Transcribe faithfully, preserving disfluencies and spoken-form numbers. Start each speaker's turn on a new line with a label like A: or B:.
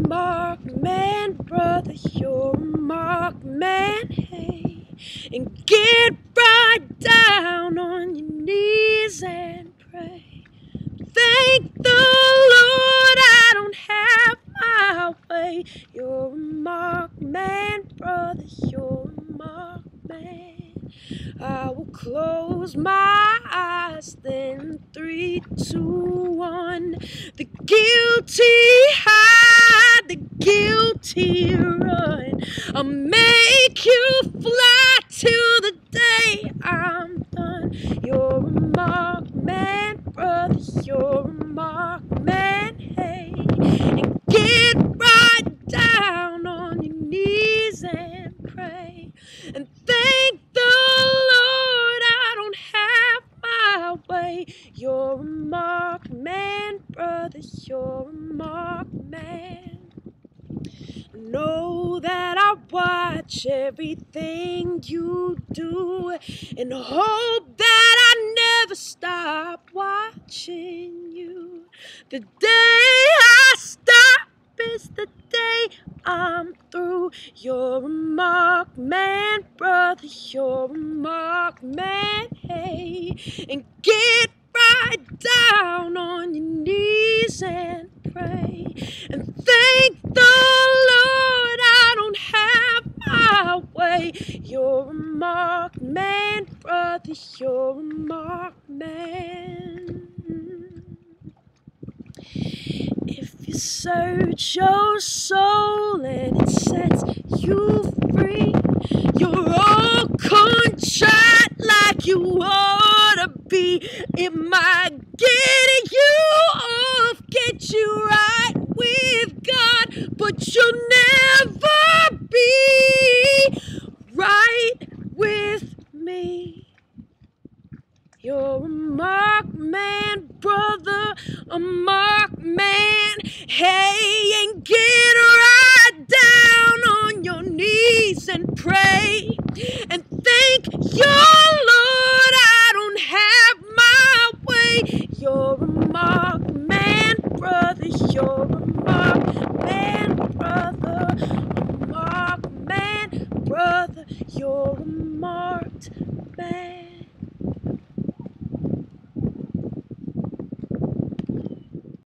A: mark man, brother, you're a mark man, hey. And get right down on your knees and pray. Thank the Lord I don't have my way. You're a mark man, brother, you're a mark man. I will close my eyes, then three, two, one. The guilty hide, the guilty run. I'll make you fly till the day I'm done. You're a mark man, brother, you're a mark man, hey. And get right down on your knees and pray. And thank the Lord I don't have my way. You're a mark man, brother, you're a mark man. Know that I watch everything you do and hope that I never stop watching you. The day I stop is the day I'm through. You're a mark man, brother, you're a mark man, hey. And get right down on your knees and pray. And thank the Lord I don't have my way. You're a mark man, brother, you're a mark man. If you search your soul and it sets you free, you're all contrite like you ought to be. It might get you off, get you right with God, but you'll never be right with me. You're a mark man, brother, a mark man, hey. And get right down on your knees and pray. And thank your